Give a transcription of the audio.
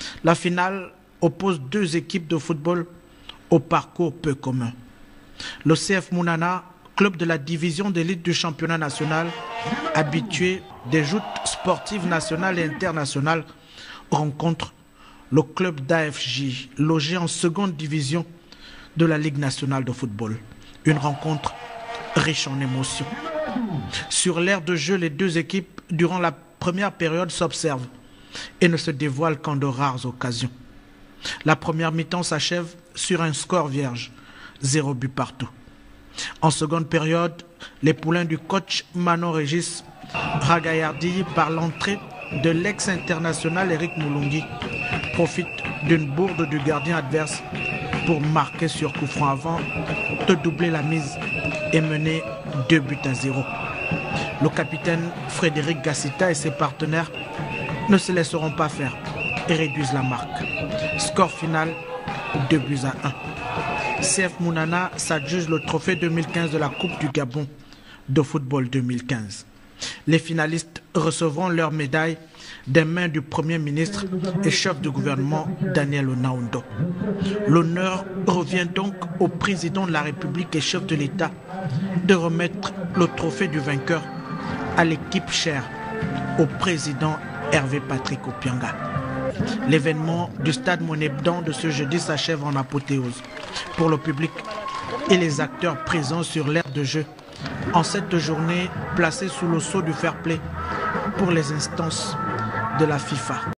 La finale oppose deux équipes de football au parcours peu commun. Le CF Mounana, club de la division d'élite du championnat national, habitué des joutes sportives nationales et internationales, rencontre le club d'AFJ, logé en seconde division de la Ligue nationale de football. Une rencontre riche en émotions. Sur l'aire de jeu, les deux équipes, durant la première période, s'observent et ne se dévoilent qu'en de rares occasions. La première mi-temps s'achève sur un score vierge, 0 but partout. En seconde période, les poulains du coach Manon Régis ragaillardis par l'entrée de l'ex-international Eric Moulungi profitent d'une bourde du gardien adverse pour marquer sur coup franc avant de doubler la mise et mener 2 buts à 0. Le capitaine Frédéric Gassita et ses partenaires ne se laisseront pas faire et réduisent la marque. Score final, 2 buts à 1. CF Mounana s'adjuge le trophée 2015 de la Coupe du Gabon de football 2015. Les finalistes recevront leur médaille des mains du Premier ministre et chef du gouvernement Daniel Onaondo. L'honneur revient donc au président de la République et chef de l'État de remettre le trophée du vainqueur à l'équipe chère, au président Hervé Patrick Opianga. L'événement du stade Monebdan de ce jeudi s'achève en apothéose pour le public et les acteurs présents sur l'aire de jeu en cette journée placée sous le sceau du fair play pour les instances de la FIFA.